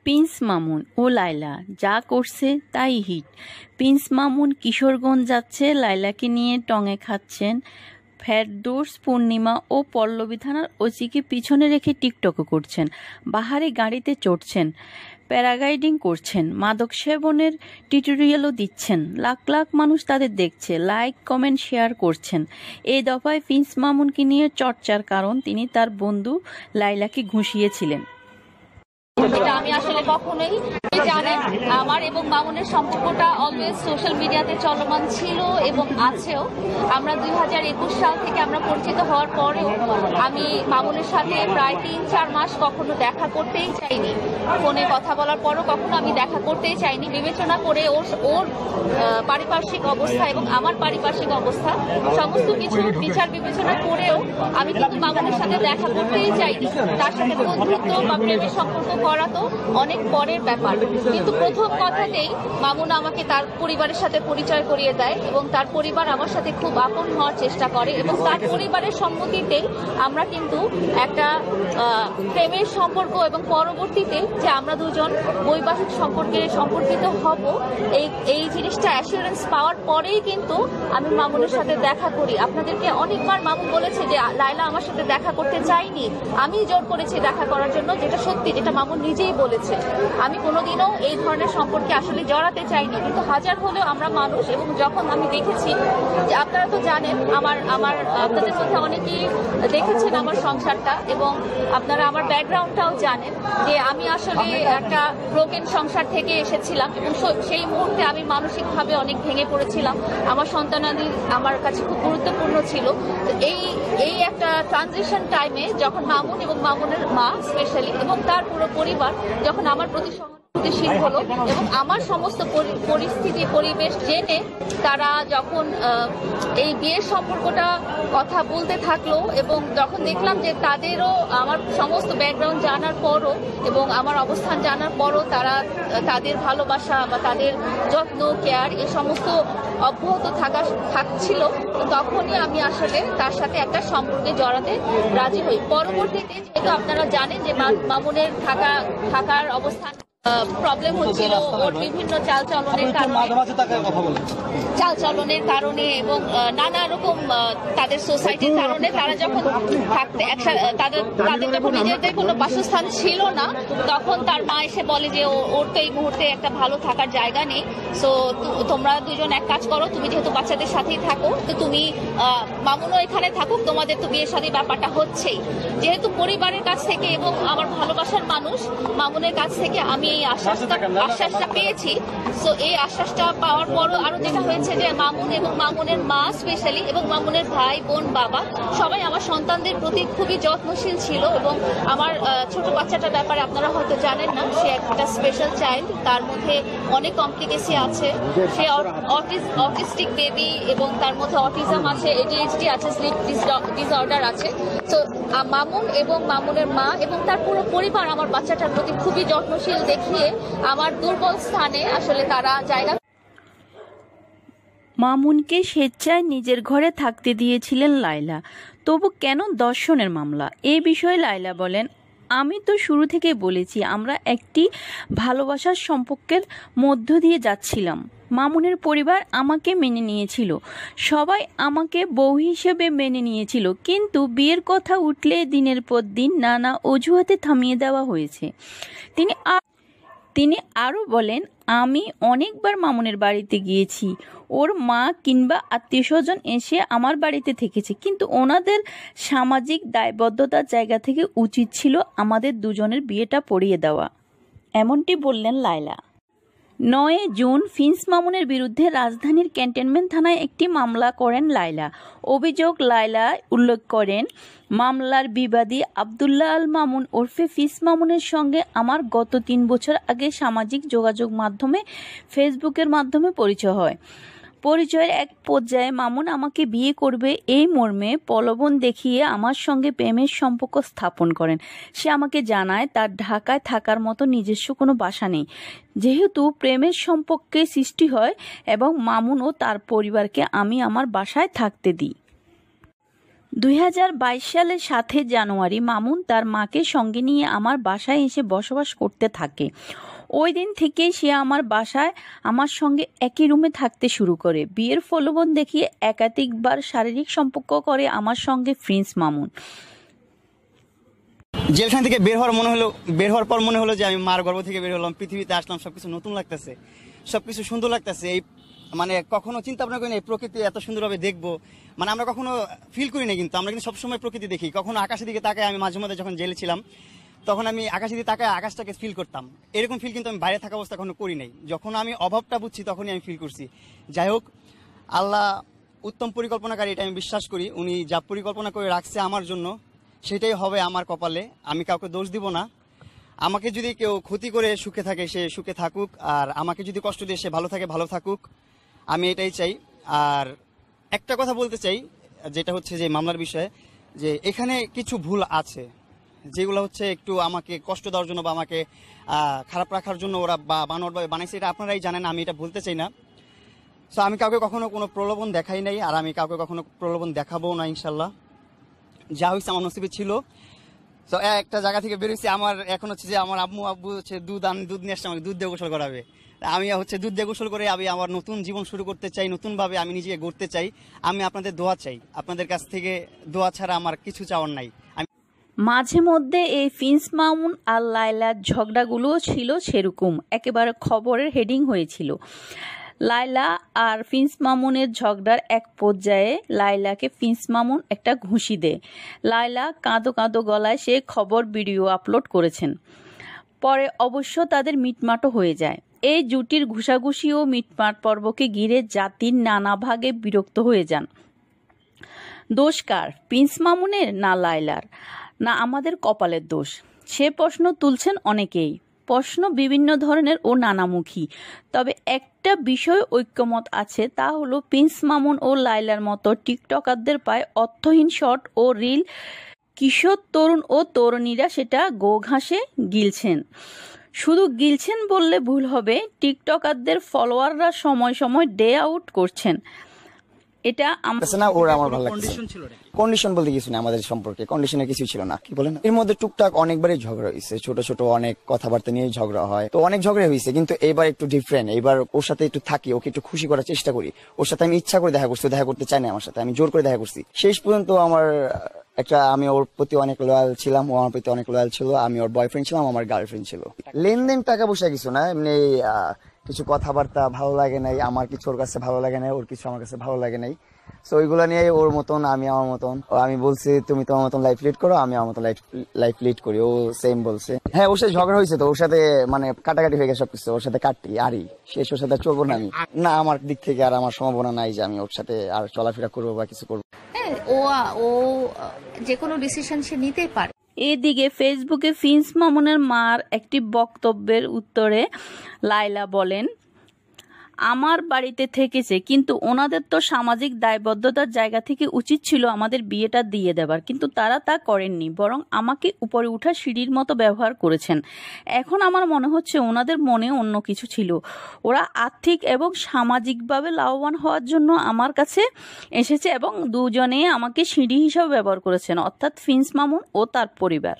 Prince Mamun ও লায়লা যা করছে তাই হিট। প্রিন্স মামুন কিশোরগঞ্জ যাচ্ছে, লায়লাকে নিয়ে টঙে খাচ্ছেন। ফেরদৌস পূর্ণিমা ও পল্লবী থানার ওসিকে পিছনে রেখে টিকটকও করছেন, বাহারি গাড়িতে চড়ছেন, প্যারাগ্লাইডিং করছেন, মাদক সেবনের টিউটোরিয়ালও দিচ্ছেন। লাখ লাখ মানুষ তাদের দেখছে, লাইক কমেন্ট শেয়ার করছেন। এই দফায় প্রিন্স মামুনকে নিয়ে চর্চার কারণ তিনি তার বন্ধু লায়লাকে ঘুষিয়েছিলেন। এটা আমি আসলে কখনোই জানেন, আমার এবং মামুনের সম্পর্কটা অলওয়েজ সোশ্যাল মিডিয়াতে চলমান ছিল এবং আছেও। আমরা 2021 সাল থেকে আমরা পরিচিত হওয়ার পরেও আমি মামুনের সাথে প্রায় 3-4 মাস কখনো দেখা করতেই চাইনি। ফোনে কথা বলার পরও কখনো আমি দেখা করতেই চাইনি, বিবেচনা করে ওর পারিপার্শ্বিক অবস্থা এবং আমার পারিপার্শ্বিক অবস্থা সমস্ত কিছু বিচার বিবেচনা করেও আমি কিন্তু মামুনের সাথে দেখা করতেই চাইনি। তার সাথে বন্ধুত্ব বা প্রেমের সম্পর্ক করা তো অনেক পরের ব্যাপার, কিন্তু প্রথম কথাতেই মামুন আমাকে তার পরিবারের সাথে পরিচয় করিয়ে দেয় এবং তার পরিবার আমার সাথে খুব আপন হওয়ার চেষ্টা করে এবং তার পরিবারের সম্মতিতে আমরা কিন্তু একটা প্রেমের সম্পর্ক এবং পরবর্তীতে যে আমরা দুজন বৈবাহিক সম্পর্কিত হব এই জিনিসটা অ্যাসুরেন্স পাওয়ার পরেই কিন্তু আমি মামুনের সাথে দেখা করি। আপনাদেরকে অনেকবার মামুন বলেছে যে লায়লা আমার সাথে দেখা করতে চাইনি, আমি জোর করেছি দেখা করার জন্য, যেটা সত্যি, যেটা মামুন নিজেই বলেছে। আমি কোনোদিনও এই ধরনের সম্পর্কে আসলে জড়াতে চাইনি, কিন্তু হাজার হলেও আমরা মানুষ। এবং যখন আমি দেখেছি যে আপনারা তো জানেন আপনাদের মধ্যে অনেকেই দেখেছেন আমার সংসারটা এবং আপনারা আমার ব্যাকগ্রাউন্ডটাও জানেন যে আমি আসলে একটা ব্রোকেন সংসার থেকে এসেছিলাম এবং সেই মুহূর্তে আমি মানসিকভাবে অনেক ভেঙে পড়েছিলাম। আমার সন্তানাদি আমার কাছে খুব গুরুত্বপূর্ণ ছিল। এই একটা ট্রানজিশন টাইমে যখন মামুন এবং মামুনের মা স্পেশালি এবং তার পুরো পরিবার যখন আমার প্রতি সহানুভূতিশীল হলো এবং আমার সমস্ত পরিস্থিতি পরিবেশ জেনে তারা যখন এই বিয়ের সম্পর্কটা কথা বলতে থাকলো এবং যখন দেখলাম যে তাদেরও আমার সমস্ত ব্যাকগ্রাউন্ড জানার পরও এবং আমার অবস্থান জানার পরও তারা তাদের ভালোবাসা বা তাদের যত্ন কেয়ার এই সমস্ত অব্যাহত থাকছিল, তখনই আমি আসলে তার সাথে একটা সম্পর্কে জড়াতে রাজি হই। পরবর্তীতে যেহেতু আপনারা জানেন যে মামুনের থাকার অবস্থান প্রবলেম হচ্ছিল ওর বিভিন্ন চালচলনের কারণে এবং নানা রকম তাদের সোসাইটির কারণে তারা যখন তাদের যখন নিজেদের কোনো বাসস্থান ছিল না, তখন তার মা এসে বলে যে ওর তো এই মুহূর্তে একটা ভালো থাকার জায়গা নেই, সো তোমরা দুজন এক কাজ করো, তুমি যেহেতু বাচ্চাদের সাথেই থাকো তো তুমি মামুনও এখানে থাকুক, তোমাদের তো বিয়ের সাথে ব্যাপারটা হচ্ছেই। যেহেতু পরিবারের কাছ থেকে এবং আমার ভালোবাসার মানুষ মামুনের কাছ থেকে আমি এই আশ্বাসটা পেয়েছি। সো এই আশ্বাসটা পাওয়ার পরও আরো যেটা হয়েছে যে মামুন এবং মামুনের মা স্পেশালি এবং মামুনের ভাই বোন বাবা সবাই আমার সন্তানদের প্রতি খুবই যত্নশীল ছিল এবং আমার ছোট বাচ্চাটার ব্যাপারে আপনারা হয়তো জানেন না, সে একটা স্পেশাল চাইল্ড, তার মধ্যে অনেক কমপ্লিকেসি আছে, সে অটিস্টিক বেবি এবং তার মধ্যে অটিজম আছে, ADHD আছে, স্লিপ ডিসঅর্ডার আছে। তো মামুন এবং মামুনের মা এবং তার পুরো পরিবার আমার বাচ্চাটার প্রতি খুবই যত্নশীল দেখিয়ে আমার দুর্বল স্থানে আসলে তারা জায়গা। মামুনকে স্বেচ্ছায় নিজের ঘরে থাকতে দিয়েছিলেন লায়লা, তবু কেন ধর্ষণের মামলা? এই বিষয়ে লায়লা বলেন, আমি তো শুরু থেকে বলেছি আমরা একটি ভালোবাসার সম্পর্কের মধ্য দিয়ে যাচ্ছিলাম। মামুনের পরিবার আমাকে মেনে নিয়েছিল, সবাই আমাকে বউ হিসেবে মেনে নিয়েছিল, কিন্তু বিয়ের কথা উঠলে দিনের পর দিন নানা অজুহাতে থামিয়ে দেওয়া হয়েছে। তিনি আরও বলেন, আমি অনেকবার মামুনের বাড়িতে গিয়েছি, ওর মা কিংবা আত্মীয়স্বজন এসে আমার বাড়িতে থেকেছে, কিন্তু ওনাদের সামাজিক দায়বদ্ধতার জায়গা থেকে উচিত ছিল আমাদের দুজনের বিয়েটা পড়িয়ে দেওয়া, এমনটি বললেন লায়লা। 9 জুন প্রিন্স মামুনের বিরুদ্ধে রাজধানীর ক্যান্টনমেন্ট থানায় একটি মামলা করেন লায়লা। অভিযোগ, লায়লা উল্লেখ করেন, মামলার বিবাদী আব্দুল্লাহ আল মামুন ওরফে প্রিন্স মামুনের সঙ্গে আমার গত 3 বছর আগে সামাজিক যোগাযোগ মাধ্যমে ফেসবুকের মাধ্যমে পরিচয় হয়। পরিচয়ের এক পর্যায়ে মামুন আমাকে বিয়ে করবে এই মর্মে প্রলোভন দেখিয়ে আমার সঙ্গে প্রেমের সম্পর্ক স্থাপন করেন। সে আমাকে জানায় তার ঢাকায় থাকার মতো নিজস্ব কোনো বাসা নেই, যেহেতু প্রেমের সম্পর্কে সৃষ্টি হয় এবং মামুন ও তার পরিবারকে আমি আমার বাসায় থাকতে দিই। 2022 সালের 7 জানুয়ারি মামুন তার মাকে সঙ্গে নিয়ে আমার বাসায় এসে বসবাস করতে থাকে। ওই দিন থেকেই সে আমার বাসায় আমার সঙ্গে একই রুমে থাকতে শুরু করে। বিয়ের প্রলোভন দেখিয়ে একাধিকবার শারীরিক সম্পর্ক করে আমার সঙ্গে প্রিন্স মামুন। জেলখান থেকে বের হওয়ার পর মনে হলো যে আমি মার গর্ভ থেকে বের হলাম, পৃথিবীতে আসলাম, সবকিছু নতুন লাগতেছে, সবকিছু সুন্দর লাগতেছে। এই মানে কখনো চিন্তা ভাবনা করি না এই প্রকৃতি এত সুন্দরভাবে দেখবো, মানে আমরা কখনো ফিল করি না, কিন্তু আমরা কিন্তু সবসময় প্রকৃতি দেখি। কখনো আকাশের দিকে তাকায়, আমি মাঝে মধ্যে যখন জেলে ছিলাম তখন আমি আকাশের দিকে তাকায় আকাশটাকে ফিল করতাম। এরকম ফিল কিন্তু আমি বাইরে থাকা অবস্থা কখনো করি নাই। যখন আমি অভাবটা বুঝছি তখনই আমি ফিল করছি। যাই হোক, আল্লাহ উত্তম পরিকল্পনাকারী, এটা আমি বিশ্বাস করি। উনি যা পরিকল্পনা করে রাখছে আমার জন্য সেটাই হবে আমার কপালে। আমি কাউকে দোষ দিব না। আমাকে যদি কেউ ক্ষতি করে সুখে থাকে সে সুখে থাকুক, আর আমাকে যদি কষ্ট দিয়ে সে ভালো থাকে ভালো থাকুক, আমি এটাই চাই। আর একটা কথা বলতে চাই, যেটা হচ্ছে যে মামলার বিষয়ে, যে এখানে কিছু ভুল আছে যেগুলো হচ্ছে একটু আমাকে কষ্ট দেওয়ার জন্য বা আমাকে খারাপ রাখার জন্য ওরা বানোয়ারভাবে বানাইছে, এটা আপনারাই জানেন, আমি এটা বলতে চাই না। সো আমি কাউকে কখনো কোনো প্রলোভন দেখাই নাই, আর আমি কাউকে কখনো প্রলোভন দেখাবো না ইনশাল্লাহ। যা হয়েছে আমার নসিবে ছিল। তো একটা জায়গা থেকে বেরোইছি, আমার এখন হচ্ছে যে আমার আব্বু হচ্ছে দুধ নিয়ে আসছে, আমাকে দুধ দিয়ে গোসল করাবে। আমি হচ্ছে দুধ দিয়ে গোসল করে আমি আমার নতুন জীবন শুরু করতে চাই, নতুনভাবে আমি নিজেকে গড়তে চাই। আমি আপনাদের দোয়া চাই, আপনাদের কাছ থেকে দোয়া ছাড়া আমার কিছু চাওয়ার নাই। মাঝে মধ্যে এই প্রিন্স মামুন আর লায়লার ঝগড়াগুলোও ছিল সেরকম, একেবারে খবরের হেডিং হয়েছিল। লায়লা আর প্রিন্স মামুনের ঝগড়ার এক পর্যায়ে লায়লাকে প্রিন্স মামুন একটা ঘুষি দেয়। লায়লা কাঁদো কাঁদো গলায় সে খবর ভিডিও আপলোড করেছেন। পরে অবশ্য তাদের মিটমাটও হয়ে যায়। এই জুটির ঘুষাঘুষি ও মিটমাট পর্বকে ঘিরে জাতির নানা ভাগে বিরক্ত হয়ে যান। দোষ কার, প্রিন্স মামুনের না লায়লার, না আমাদের কপালের দোষ? সে প্রশ্ন তুলছেন অনেকেই। প্রশ্ন বিভিন্ন ধরনের ও নানামুখী। তবে একটা বিষয় ঐক্যমত আছে, তা হলো প্রিন্স মামুন ও লায়লার মতো টিকটকারদের পায় অর্থহীন শর্ট ও রিল কিশোর তরুণ ও তরুণীরা সেটা গো ঘাসে গিলছেন। শুধু গিলছেন বললে ভুল হবে, টিকটকারদের ফলোয়াররা সময় সময় ডে আউট করছেন। এটা আমার ভালো লাগছে। কন্ডিশন বলতে কিছু না, আমাদের সম্পর্কে কন্ডিশনে কিছু ছিল না। কি বলেন, এর মধ্যে টুকটাক অনেকবারই ঝগড়া হয়েছে, ছোট ছোট অনেক কথাবার্তা নিয়ে ঝগড়া হয়, তো অনেক ঝগড়া হয়েছে। কিন্তু এবার একটু ডিফারেন্ট, এবার ওর সাথে একটু থাকি, ওকে একটু খুশি করার চেষ্টা করি। ওর সাথে আমি ইচ্ছা করে দেখা করছি, দেখা করতে চাই না আমার সাথে, আমি জোর করে দেখা করছি। শেষ পর্যন্ত আমি ওর প্রতি অনেক লয়াল ছিলাম, ও আমার প্রতি অনেক লয়াল ছিল। আমি ওর বয়ফ্রেন্ড ছিলাম, আমার গার্লফ্রেন্ড ছিল। লেনদেন টাকা পয়সা কিছু না, এমনি কিছু কথাবার্তা ভালো লাগে নাই, আমার কিছু ওর কাছে ভালো লাগে নাই, ওর কিছু আমার কাছে ভালো লাগে নাই। তো ওইগুলো নিয়ে ওর মতন আমি আমার মতন। আমি বলছি তুমি তোমার মতন লাইফ লিড করো, আমি আমার মতন লাইফ লিড করি। ও সেম বলছে। হ্যাঁ, ওর সাথে ঝগড়া হয়েছে, তো ওর সাথে মানে কাটাকাটি হয়ে গেছে সবকিছু। ওর সাথে কাটি আরই শেষ, ওর সাথে চলবো না আমি। না, আমার দিক থেকে আর আমার সম্ভাবনা নাই যে আমি ওর সাথে আর চলাফেরা করবো বা কিছু করবো। ও যে কোনো ডিসিশন সে নিতেই পারে। এদিকে ফেসবুকে প্রিন্স মামুনের মার একটি বক্তব্যের উত্তরে লায়লা বলেন, আমার বাড়িতে থেকেছে, কিন্তু ওনাদের তো সামাজিক দায়বদ্ধতার জায়গা থেকে উচিত ছিল আমাদের বিয়েটা দিয়ে দেবার, কিন্তু তারা তা করেননি, বরং আমাকে উপরে উঠা সিঁড়ির মতো ব্যবহার করেছেন। এখন আমার মনে হচ্ছে ওনাদের মনে অন্য কিছু ছিল। ওরা আর্থিক এবং সামাজিকভাবে লাভবান হওয়ার জন্য আমার কাছে এসেছে এবং দুজনে আমাকে সিঁড়ি হিসাবে ব্যবহার করেছেন, অর্থাৎ প্রিন্স মামুন ও তার পরিবার।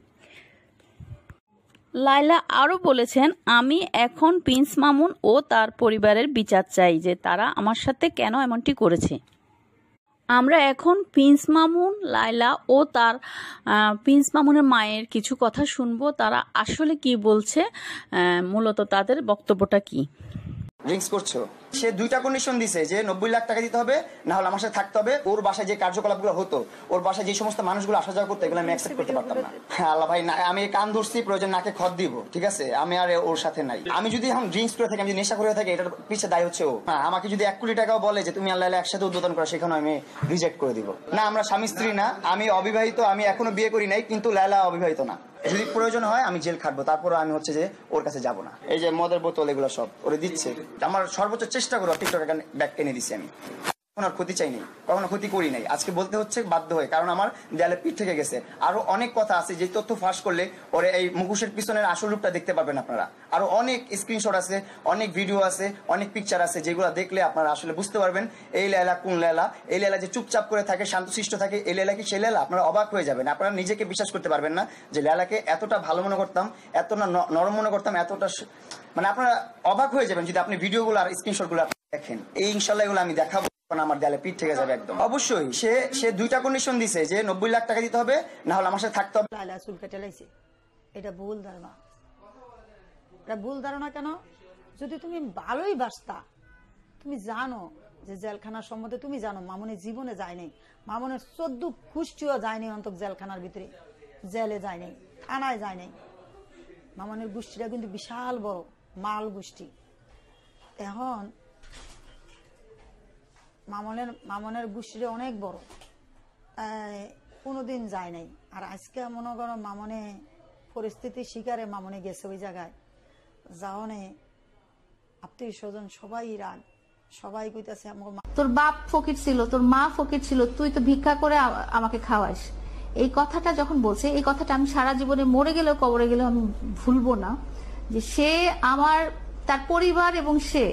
লায়লা আরও বলেছেন, আমি এখন প্রিন্স মামুন ও তার পরিবারের বিচার চাই যে তারা আমার সাথে কেন এমনটি করেছে। আমরা এখন প্রিন্স মামুন, লায়লা ও তার প্রিন্স মামুনের মায়ের কিছু কথা শুনবো, তারা আসলে কি বলছে, মূলত তাদের বক্তব্যটা কি। ড্রিঙ্কস করছো, সে দুইটা কন্ডিশন দিছে যে 90 লাখ টাকা দিতে হবে, না হলে আমার সাথে থাকতে হবে। ওর বাসায় যে কার্যকলাপগুলো হতো, ওর বাসায় যে সমস্ত মানুষগুলো আসা যাওয়া করতো, এগুলো আমি অ্যাকসেপ্ট করতে পারতাম না। হ্যাঁ আল্লাহ ভাই, আমি কান ধরছি, প্রয়োজন নাকে খত দিব, ঠিক আছে, আমি আর ওর সাথে নাই। আমি যদি এখন ড্রিঙ্কস করে থাকি, আমি যদি নেশা করে থাকি, এটার পিছিয়ে দায় হচ্ছে ও। হ্যাঁ, আমাকে যদি 1 কোটি টাকাও বলে যে তুমি আল্লাহ একসাথে উদ্বোধন করো, সেখানে আমি রিজেক্ট করে দিব। না, আমরা স্বামী স্ত্রী না, আমি অবিবাহিত, আমি এখনো বিয়ে করি নাই, কিন্তু লায়লা অবিবাহিত না। যদি প্রয়োজন হয় আমি জেল খাটবো, তারপর আমি হচ্ছে যে ওর কাছে যাবো না। এই যে মদের বোতল এগুলো সব ওরে দিচ্ছে, আমার সর্বোচ্চ চেষ্টা করবো টিকটক ব্যাক এনে দিচ্ছি আমি। কখনো ক্ষতি চাইনি, কখনো ক্ষতি করি নাই। আজকে বলতে হচ্ছে বাধ্য হয়ে, কারণ আমার দেয়ালে পিঠ থেকে গেছে। আরো অনেক কথা আছে যে তথ্য ফাঁস করলে ওরে এই মুখোশের পিছনের আসল রূপটা দেখতে পারবেন আপনারা। আরো অনেক স্ক্রিনশট আছে, অনেক ভিডিও আছে, অনেক পিকচার আছে, যেগুলো দেখলে আপনারা আসলে বুঝতে পারবেন এই লেলা কোন লেলা। এই লেলা যে চুপচাপ করে থাকে, শান্তশিষ্ট থাকে, এই লেলা কি সেই লেলা? আপনারা অবাক হয়ে যাবেন, আপনারা নিজেকে বিশ্বাস করতে পারবেন না যে লেলাকে এতটা ভালো মনে করতাম, এতটা নরম মনে করতাম, এতটা মানে আপনারা অবাক হয়ে যাবেন যদি আপনি ভিডিওগুলো আর স্ক্রিনশটগুলো দেখেন। এই ইনশাল্লাহ এগুলো আমি দেখাবো, আমার দেয়ালে পিঠ থেকে যাবে একদম। অবশ্যই সে দুইটা কন্ডিশন দিছে যে 90 লাখ টাকা দিতে হবে, না হলে আমার সাথে থাকতে হবে। লাইলা চুল কেটে লাইছে, এটা ভুল ধারণা। এটা ভুল ধারণা কেন? যদি তুমি ভালোই বাসতা, তুমি জানো যে জেলখানার সম্বন্ধে তুমি জানো মামুনের জীবনে যায় নাই, মামুনের 14 গোষ্ঠীও যায়নি অন্তত জেলখানার ভিতরে, জেলে যায় নাই, থানায় যায় নাই। মামুনের গোষ্ঠীটা কিন্তু বিশাল বড় মাল গোষ্ঠী। এখন মামনের গোষ্ঠীটা অনেক বড়, কোনোদিন যায় নাই। আর আজকে মনে করো মামনে পরিস্থিতির শিকারে মামনে গেছে ওই জায়গায় যাওনে, আত্মীয় স্বজন সবাই রাগ, সবাই কইতাছে তোর বাপ ফকির ছিল, তোর মা ফকির ছিল, তুই তো ভিক্ষা করে আমাকে খাওয়াস। এই কথাটা যখন বলছে, এই কথাটা আমি সারা জীবনে মরে গেলেও কবরে গেলেও আমি ভুলবো না। যে সে আমার, তার পরিবার এবং সে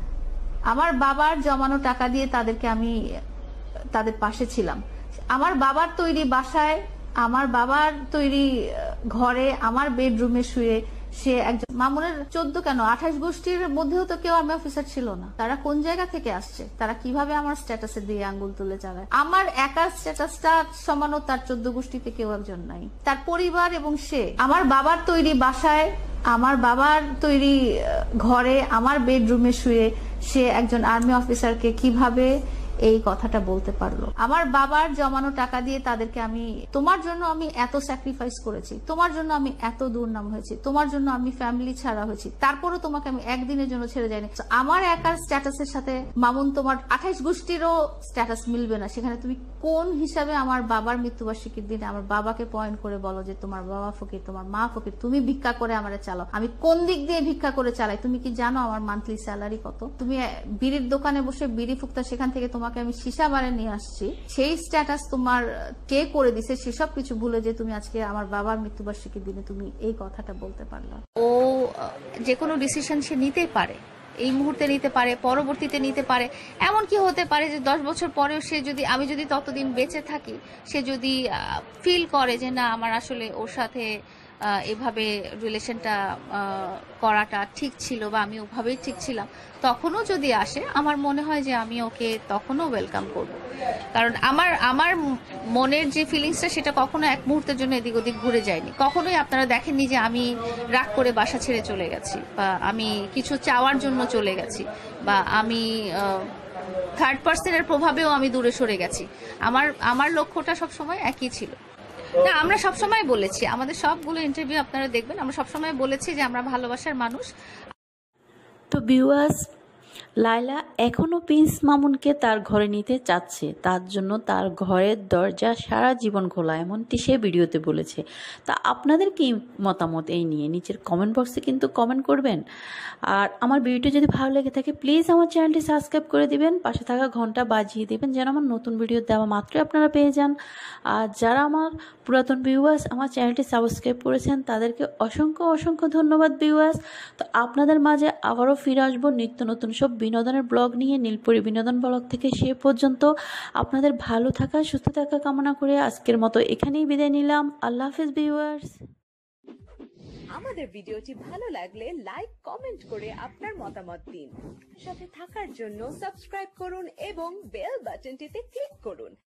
আমার বাবার জমানো টাকা দিয়ে তাদেরকে আমি তাদের পাশে ছিলাম। আমার বাবার তৈরি বাসায়, আমার বাবার তৈরি ঘরে, আমার বেডরুমে শুয়ে সে একজন মামুনের 14 কেন 28 গোষ্ঠীর মধ্যেও তো কেউ আর্মি অফিসার ছিল না। তারা কোন জায়গা থেকে আসছে, তারা কিভাবে আমার স্ট্যাটাসে দিয়ে আঙ্গুল তুলে চালায়? আমার একার স্ট্যাটাসটা সমানও তার 14 গোষ্ঠীতে কেউ একজন নাই। তার পরিবার এবং সে আমার বাবার তৈরি বাসায়, আমার বাবার তৈরি ঘরে, আমার বেডরুমে শুয়ে সে একজন আর্মি অফিসারকে কিভাবে এই কথাটা বলতে পারলো? আমার বাবার জমানো টাকা দিয়ে তাদেরকে আমি, তোমার জন্য আমি এত স্যাক্রিফাইস করেছি, তোমার জন্য আমি এত দুর্নাম হয়েছি, তোমার জন্য আমি ফ্যামিলি ছাড়া হয়েছি, তারপরও তোমাকে আমি একদিনের জন্য ছেড়ে যাইনি। আমার একার স্ট্যাটাসের সাথে মামুন তোমার 28 গোষ্ঠীরও স্ট্যাটাস মিলবে না। সেখানে তুমি কোন হিসাবে আমার বাবার মৃত্যুবার্ষিকীর দিনে আমার বাবাকে পয়েন্ট করে বলো যে তোমার বাবা ফকির, তোমার মা ফকির, তুমি ভিক্ষা করে আমারে চালাও? আমি কোন দিক দিয়ে ভিক্ষা করে চালাই? তুমি কি জানো আমার মান্থলি স্যালারি কত? তুমি বিড়ির দোকানে বসে বিড়ি ফুকতা, সেখান থেকে তোমাকে আমি সীসা বারে নিয়ে আসছি, সেই স্ট্যাটাস তোমার কে করে দিছে সেসব কিছু ভুলে যে তুমি আজকে আমার বাবার মৃত্যুবার্ষিকীর দিনে তুমি এই কথাটা বলতে পারলা? ও যে কোনো ডিসিশন সে নিতেই পারে, এই মুহূর্তে নিতে পারে, পরবর্তীতে নিতে পারে। এমন কি হতে পারে যে 10 বছর পরেও সে যদি, আমি যদি ততদিন বেঁচে থাকি, সে যদি ফিল করে যে না আমার আসলে ওর সাথে এভাবে রিলেশনটা করাটা ঠিক ছিল বা আমি ওভাবেই ঠিক ছিলাম, তখনও যদি আসে, আমার মনে হয় যে আমি ওকে তখনও ওয়েলকাম করব। কারণ আমার মনের যে ফিলিংসটা সেটা কখনো এক মুহূর্তের জন্য এদিক ওদিক ঘুরে যায়নি। কখনোই আপনারা দেখেননি যে আমি রাগ করে বাসা ছেড়ে চলে গেছি, বা আমি কিছু চাওয়ার জন্য চলে গেছি, বা আমি থার্ড পার্সনের প্রভাবেও আমি দূরে সরে গেছি। আমার লক্ষ্যটা সবসময় একই ছিল। না, আমরা সবসময় বলেছি, আমাদের সবগুলো ইন্টারভিউ আপনারা দেখবেন, আমরা সবসময় বলেছি যে আমরা ভালোবাসার মানুষ। তো ভিউয়ার্স, লায়লা এখনো প্রিন্স মামুনকে তার ঘরে নিতে চাচ্ছে, তার জন্য তার ঘরের দরজা সারা জীবন খোলা, এমনটি সে ভিডিওতে বলেছে। তা আপনাদের কি মতামত এই নিয়ে নিচের কমেন্ট বক্সে কিন্তু কমেন্ট করবেন। আর আমার ভিডিওটি যদি ভালো লেগে থাকে প্লিজ আমার চ্যানেলটি সাবস্ক্রাইব করে দিবেন, পাশে থাকা ঘন্টা বাজিয়ে দিবেন যেন আমার নতুন ভিডিও দেওয়া মাত্রই আপনারা পেয়ে যান। আর যারা আমার পুরাতন ভিউয়ার্স আমার চ্যানেলটি সাবস্ক্রাইব করেছেন তাদেরকে অসংখ্য অসংখ্য ধন্যবাদ ভিউয়ার্স। তো আপনাদের মাঝে আবারও ফিরে আসবো নিত্য নতুন সব বিনোদনের ব্লগ নিয়ে নীলপরি বিনোদন ব্লগ থেকে। সে পর্যন্ত আপনাদের ভালো থাকা, সুস্থ থাকা কামনা করে আজকের মতো এখানেই বিদায় নিলাম। আল্লাহ হাফেজ ভিউয়ার্স। আমাদের ভিডিওটি ভালো লাগলে লাইক, কমেন্ট করে আপনার মতামত দিন। সাথে থাকার জন্য সাবস্ক্রাইব করুন এবং বেল বাটনটিতে ক্লিক করুন।